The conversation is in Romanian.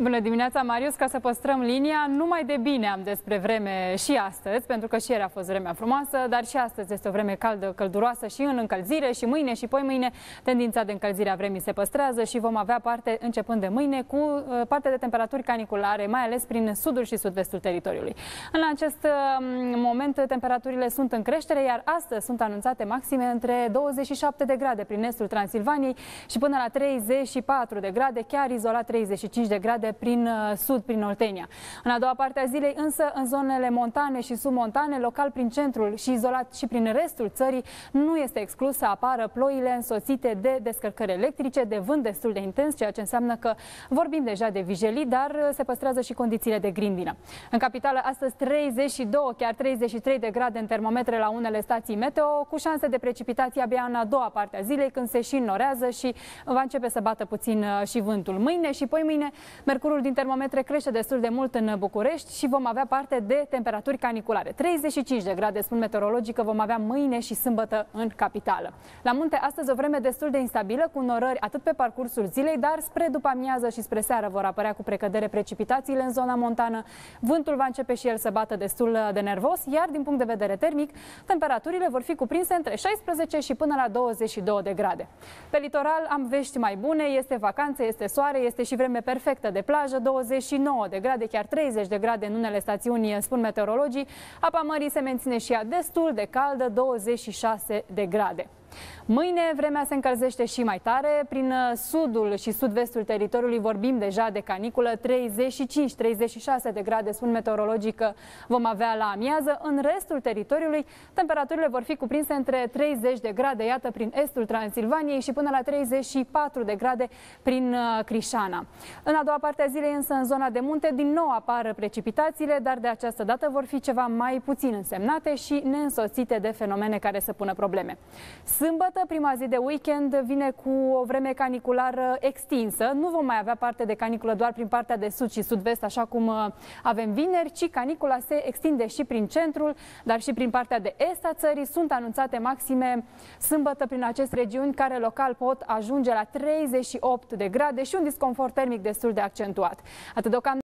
Bună dimineața, Marius! Ca să păstrăm linia, numai de bine am despre vreme și astăzi, pentru că și ieri a fost vremea frumoasă, dar și astăzi este o vreme caldă, călduroasă și în încălzire și mâine și poimâine tendința de încălzire a vremii se păstrează și vom avea parte, începând de mâine, cu parte de temperaturi caniculare, mai ales prin sudul și sud-vestul teritoriului. În acest moment, temperaturile sunt în creștere, iar astăzi sunt anunțate maxime între 27 de grade prin estul Transilvaniei și până la 34 de grade, chiar izolat 35 de grade prin sud, prin Oltenia. În a doua parte a zilei, însă, în zonele montane și submontane, local prin centrul și izolat și prin restul țării, nu este exclus să apară ploile însoțite de descărcări electrice, de vânt destul de intens, ceea ce înseamnă că vorbim deja de vijelii, dar se păstrează și condițiile de grindină. În capitală, astăzi 32, chiar 33 de grade în termometre la unele stații meteo, cu șanse de precipitații abia în a doua parte a zilei, când se și înnorează și va începe să bată puțin și vântul. Mâine și poimâine, mercurul din termometre crește destul de mult în București și vom avea parte de temperaturi caniculare. 35 de grade, spun meteorologii, că vom avea mâine și sâmbătă în capitală. La munte, astăzi o vreme destul de instabilă, cu norări atât pe parcursul zilei, dar spre după amiază și spre seară vor apărea cu precădere precipitațiile în zona montană. Vântul va începe și el să bată destul de nervos, iar din punct de vedere termic, temperaturile vor fi cuprinse între 16 și până la 22 de grade. Pe litoral am vești mai bune, este vacanță, este soare, este și vreme perfectă de plajă, 29 de grade, chiar 30 de grade în unele stațiuni, spun meteorologii. Apa mării se menține și ea destul de caldă, 26 de grade. Mâine vremea se încălzește și mai tare. Prin sudul și sud-vestul teritoriului vorbim deja de caniculă, 35-36 de grade, spun meteorologii că vom avea la amiază. În restul teritoriului temperaturile vor fi cuprinse între 30 de grade, iată, prin estul Transilvaniei și până la 34 de grade prin Crișana. În a doua parte a zilei, însă, în zona de munte, din nou apar precipitațiile, dar de această dată vor fi ceva mai puțin însemnate și neînsoțite de fenomene care să pună probleme. Sâmbătă, prima zi de weekend, vine cu o vreme caniculară extinsă. Nu vom mai avea parte de caniculă doar prin partea de sud și sud-vest, așa cum avem vineri, ci canicula se extinde și prin centrul, dar și prin partea de est a țării. Sunt anunțate maxime sâmbătă prin aceste regiuni, care local pot ajunge la 38 de grade și un disconfort termic destul de accentuat. Atât deocamdată.